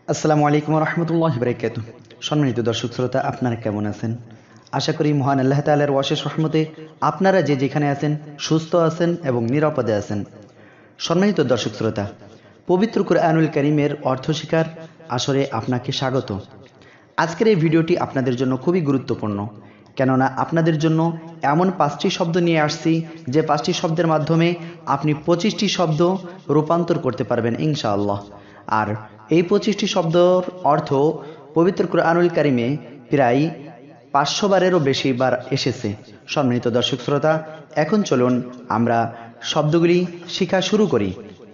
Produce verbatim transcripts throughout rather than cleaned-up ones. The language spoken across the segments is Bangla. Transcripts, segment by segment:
আসসালামু আলাইকুম রহমতুল্লাহি বারাকাতুহু। সম্মানিত দর্শক শ্রোতা, আপনারা কেমন আছেন? আশা করি মহান আল্লাহ তাআলার অশেষ রহমতে আপনারা যে যেখানে আছেন সুস্থ আছেন এবং নিরাপদে আছেন। সম্মানিত দর্শক শ্রোতা, পবিত্র কুরআনুল কারীমের অর্থ শিকার আসরে আপনাকে স্বাগত। আজকের এই ভিডিওটি আপনাদের জন্য খুবই গুরুত্বপূর্ণ, কেননা আপনাদের জন্য এমন পাঁচটি শব্দ নিয়ে আসছি যে পাঁচটি শব্দের মাধ্যমে আপনি পঁচিশটি শব্দ রূপান্তর করতে পারবেন ইনশাআল্লাহ। আর এই পঁচিশটি শব্দর অর্থ পবিত্র কুরআনুল কারীমে প্রায় পাঁচশো বারেরও বেশি বার এসেছে। সম্মানিত দর্শক শ্রোতা, এখন চলুন আমরা শব্দগুলি শেখা শুরু করি।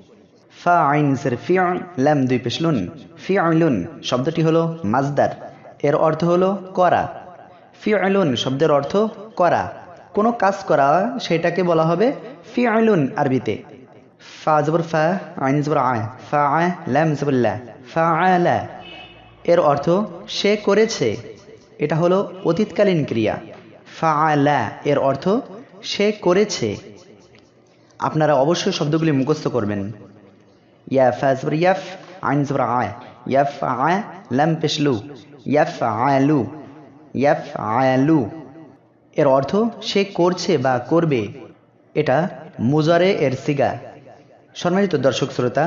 ফা আইন জের ফিআ লাম দুই পেশ লুন, ফিআলুন শব্দটি হলো মাজদার, এর অর্থ হলো করা। ফিআলুন শব্দের অর্থ করা, কোনো কাজ করা, সেটাকে বলা হবে ফিআলুন আরবিতে। ফা জবর ফা, আইন জবর আ, ফা আ লাম জবর লা, ফাআলা এর অর্থ সে করেছে, এটা হলো অতীতকালীন ক্রিয়া। ফাআলা এর অর্থ সে করেছে। আপনারা অবশ্যই শব্দগুলি মুখস্থ করবেন। ইয়া ফা জবর ইয়াফ, আইন জবর আ, ইয়াফআ লাম পেশ লু, ইয়াফআলু, ইয়াফআলু এর অর্থ সে করছে বা করবে, এটা মুজারে এর সিগা। সম্মানিত দর্শক শ্রোতা,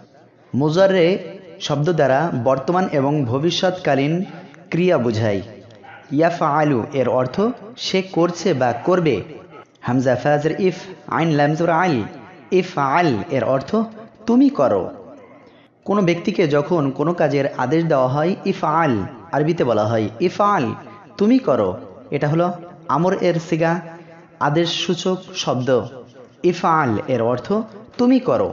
মুজারে শব্দ দ্বারা বর্তমান এবং ভবিষ্যৎকালীন ক্রিয়া বোঝায়। ইয়াফআলু এর অর্থ সে করছে বা করবে। হামজা ফাজের ইফ, আইন লাম জবর আল, ইফআল এর অর্থ তুমি করো। কোনো ব্যক্তিকে যখন কোনো কাজের আদেশ দেওয়া হয় ইফআল আরবিতে বলা হয় ইফআল, তুমি করো, এটা হলো আমর এর সিগা, আদেশ সূচক শব্দ। ইফআল এর অর্থ তুমি করো।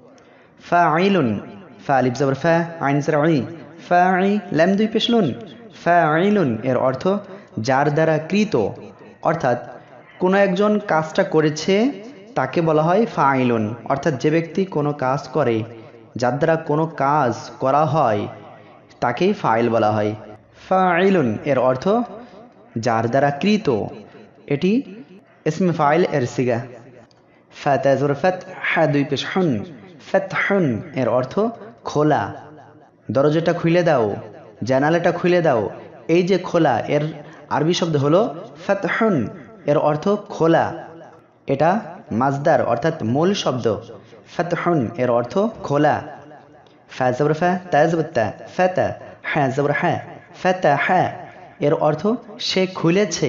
ফাইলুন, ফা আলিফ জবর ফা, আইন জের আই, ফাই লাম দুই পেশ লুন, ফাইলুন এর অর্থ যার দ্বারা কৃত, অর্থাৎ কোনো একজন কাজটা করেছে তাকে বলা হয় ফাইলুন, অর্থাৎ যে ব্যক্তি কোনো কাজ করে, যার দ্বারা কোনো কাজ করা হয় তাকেই ফাইল বলা হয়। ফাইলুন এর অর্থ যার দ্বারা কৃত, এটি ইসমে ফাইল এর সিগা। ফাতা জবর ফাত, হা দুই পেশ হুন, ফাতহুন এর অর্থ খোলা। দরজাটা খুলে দাও, জানালাটা খুলে দাও, এই যে খোলা, এর আরবি শব্দ হলো ফাতহুন, এর অর্থ খোলা, এটা মাজদার অর্থাৎ মূল শব্দ। ফাতহুন এর অর্থ খোলা। ফা জবর ফা, তা জবর তা, ফাতা, হা জবর হা, ফাতাহা এর অর্থ সে খুলেছে,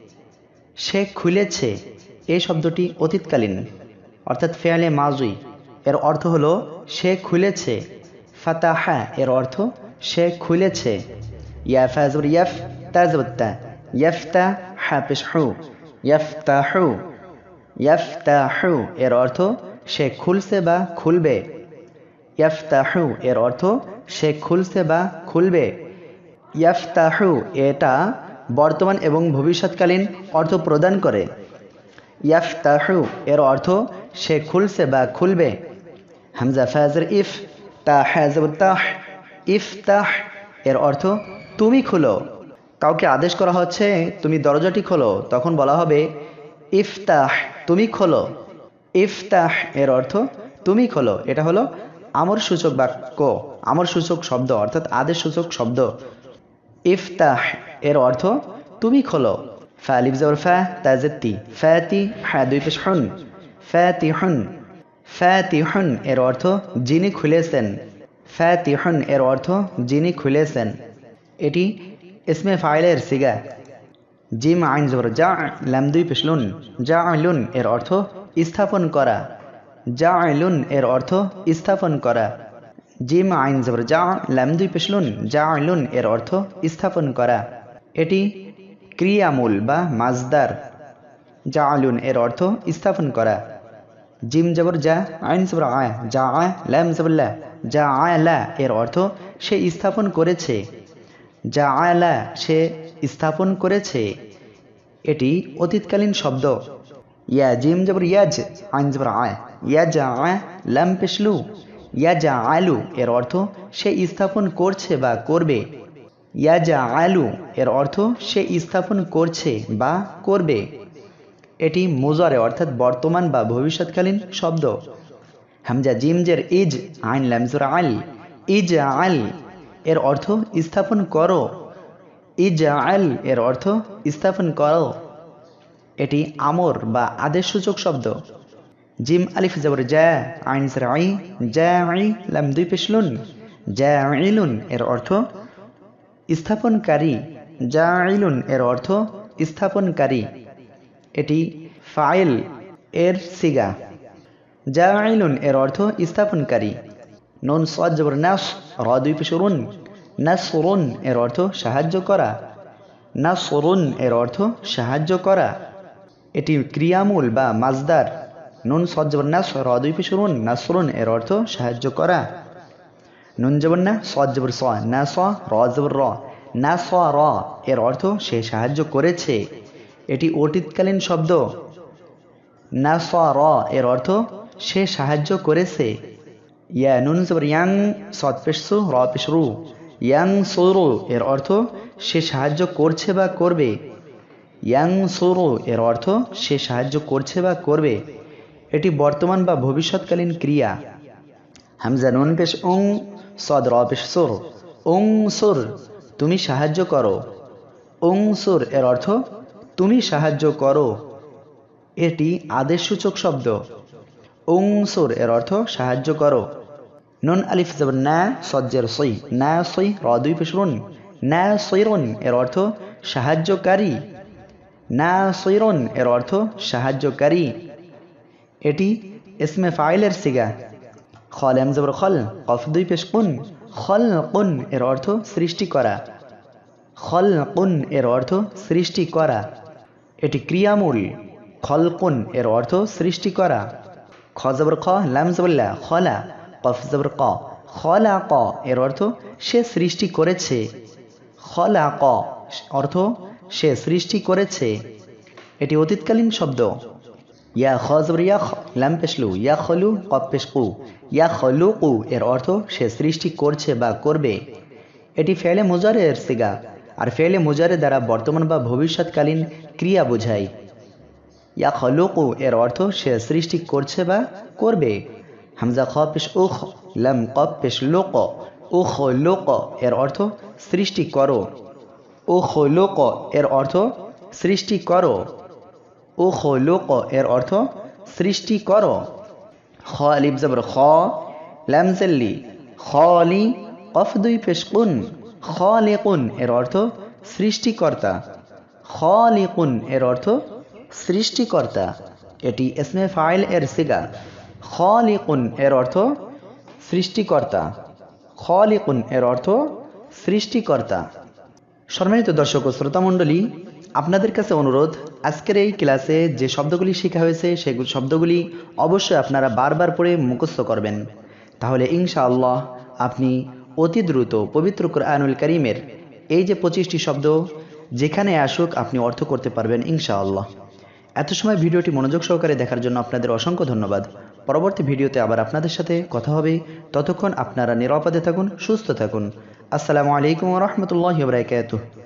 সে খুলেছে। এই শব্দটি অতীতকালীন অর্থাৎ ফেয়ালে মাজি, এর অর্থ হলো সে খুলেছে। ফাতাহা এর অর্থ সে খুলেছে। ইয়া ফা জবর ইয়াফ, তা জবর তা, ইয়াফতা হা পেশ হু, ইয়াফতাহু, ইয়াফতাহু এর অর্থ সে খুলছে বা খুলবে। ইয়াফতাহু এর অর্থ সে খুলছে বা খুলবে। ইয়াফতাহু এটা বর্তমান এবং ভবিষ্যৎকালীন অর্থ প্রদান করে। ইয়াফতাহু এর অর্থ সে খুলছে বা খুলবে। হামজা ফাজের ইফ, তা হাজব তাহ, ইফতাহ এর অর্থ তুমি খুলো। কাউকে আদেশ করা হচ্ছে তুমি দরজাটি খোলো, তখন বলা হবে ইফতাহ, তুমি খোলো। ইফতাহ এর অর্থ তুমি খোলো, এটা হলো আমর সূচক বাক্য, আমর সূচক শব্দ অর্থাৎ আদেশ সূচক শব্দ। ইফতাহ এর অর্থ তুমি খোলো। ফা আলিফ জবর ফা, তা জের তি, ফাতি, হা দুই পেশ হুন, ফাতিহুন, ফাতিহুন এর অর্থ যিনি খুলেছেন। ফাতিহুন এর অর্থ যিনি খুলেছেন, এটি ইসমে ফাইলের সিগা। জিম আইন জবর জা, লাম দুই পেশ লুন, জাআলুন এর অর্থ স্থাপন করা। জাআলুন এর অর্থ স্থাপন করা। জিম আইন জবর জা, লাম দুই পেশ লুন, জাআলুন এর অর্থ স্থাপন করা, এটি ক্রিয়ামূল বা মাজদার। জাআলুন এর অর্থ স্থাপন করা। জিম জবর যা, আইন জবর আ, যা আ লাম জবর লা, যা আলা এর অর্থ সে স্থাপন করেছে। যা আলা সে স্থাপন করেছে, এটি অতীতকালীন শব্দ। ইয়া জিম জবর ইয়াজ, আইন জবর আ, ইয়াজা লাম পেশ লু, ইয়াজা আলু এর অর্থ সে স্থাপন করছে বা করবে। ইয়াজা আলু এর অর্থ সে স্থাপন করছে বা করবে, এটি মুজারে অর্থাৎ বর্তমান বা ভবিষ্যৎকালীন শব্দ। হামজা জিম জের ইজ, আইন লাম জবর আল, ইজ আল এর অর্থ স্থাপন করো। ইজআল এর অর্থ স্থাপন করো। এটি আমর বা আদেশসূচক শব্দ। জিম আলিফ জবর জা, আইন জের আই, জাই, লাম দুই পেশ লুন, জাইলুন এর অর্থ স্থাপনকারী। জাইলুন এর অর্থ স্থাপনকারী। এটি ফাইল এর সিগা। জাইলুন এর অর্থ স্থাপনকারী। নুন সাদ জবর নাস, র দুই পেশ রুন, নাসরুন এর অর্থ সাহায্য করা। নাসরুন এর অর্থ সাহায্য করা। এটি ক্রিয়ামূল বা মাজদার। নুন সাদ জবর নাস, র দুই পেশ রুন, নাসরুন এর অর্থ সাহায্য করা। নুন জবর না, সাদ জবর স, না স, র জবর র, না স র এর অর্থ সে সাহায্য করেছে। এটি অতীতকালীন শব্দ। না স র এর অর্থ সে সাহায্য করেছে। ইয়া নুন জবর ইয়াং, সাদ পেশ সু, র পেশ রু, ইয়াং সুরু এর অর্থ সে সাহায্য করছে বা করবে। ইয়াং সুরু এর অর্থ সে সাহায্য করছে বা করবে। এটি বর্তমান বা ভবিষ্যৎকালীন ক্রিয়া। হামজা নুন পেশ উং, সদ র পেশ সুর, উং সুর তুমি সাহায্য করো। উং সুর এর অর্থ তুমি সাহায্য করো। এটি আদেশসূচক শব্দ। উং সুর এর অর্থ সাহায্য করো। নুন আলিফ জবর না, সজ্জের সই, না সই, র দুই পেশ রুন, না সৈরুন এর অর্থ সাহায্যকারী। না সৈরুন এর অর্থ সাহায্যকারী। এটি ইসমে ফাইলের সিগা। খল এম জবর খল, কফ দুই পেশ কুন, খল কুন এর অর্থ সৃষ্টি করা। খল কুন এর অর্থ সৃষ্টি করা। এটি ক্রিয়ামূল। খলকুন এর অর্থ সৃষ্টি করা। খ জবর খ, লাম জবর লা, খলা, কফ জবর ক, খলা ক এর অর্থ সে সৃষ্টি করেছে। খলা ক অর্থ সে সৃষ্টি করেছে। এটি অতীতকালীন শব্দ। ইয়া খ জবর ইয়া, লাম পেশলু, ইয়া খলু, কফ পেশ কু, ইয়া খলু কু এর অর্থ সে সৃষ্টি করছে বা করবে। এটি ফেলে মুজারের সিগা, আর ফেলে মুজারে দ্বারা বর্তমান বা ভবিষ্যৎকালীন ক্রিয়া বোঝায়। ইয়া খলুকু এর অর্থ সে সৃষ্টি করছে বা করবে। হামজা খ পেশ উখ, লাম কফ পেশ লোক, উখ লোক এর অর্থ সৃষ্টি করো। উখ লোক এর অর্থ সৃষ্টি করো। উখ লোক এর অর্থ সৃষ্টি করো। খ আলিফ জবর খ, লাম জেল্লি, খলি, কফ দুই পেশ কুন, খলিকুন এর অর্থ সৃষ্টিকর্তা। খলিকুন এর অর্থ সৃষ্টিকর্তা। এটি ইসমে ফাইল এর সিগা। খলিকুন এর অর্থ সৃষ্টিকর্তা। খলিকুন এর অর্থ সৃষ্টিকর্তা। সম্মানিত দর্শক ও শ্রোতামণ্ডলী, আপনাদের কাছে অনুরোধ, আজকের এই ক্লাসে যে শব্দগুলি শেখা হয়েছে সেগুলি শব্দগুলি অবশ্যই আপনারা বারবার পড়ে মুখস্থ করবেন। তাহলে ইনশাআল্লাহ আপনি অতি দ্রুত পবিত্র কুরআনুল কারীমের এই যে পঁচিশটি শব্দ যেখানে আসুক আপনি অর্থ করতে পারবেন ইনশাআল্লাহ। এত সময় ভিডিওটি মনোযোগ সহকারে দেখার জন্য আপনাদের অসংখ্য ধন্যবাদ। পরবর্তী ভিডিওতে আবার আপনাদের সাথে কথা হবে। ততক্ষণ আপনারা নিরাপদে থাকুন, সুস্থ থাকুন। আসসালামু আলাইকুম ওয়া রাহমাতুল্লাহি ওয়া বারাকাতুহু।